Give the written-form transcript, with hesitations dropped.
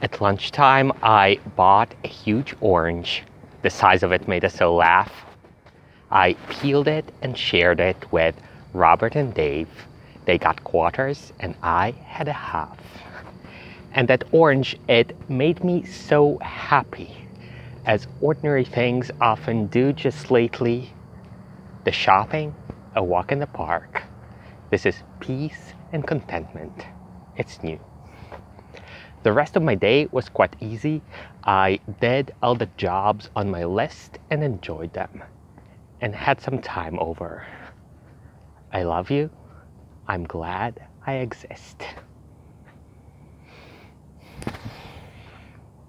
At lunchtime, I bought a huge orange. The size of it made us so laugh. I peeled it and shared it with Robert and Dave. They got quarters and I had a half. And that orange, it made me so happy, as ordinary things often do just lately. The shopping, a walk in the park. This is peace and contentment. It's new. The rest of my day was quite easy. I did all the jobs on my list and enjoyed them, and had some time over. I love you. I'm glad I exist.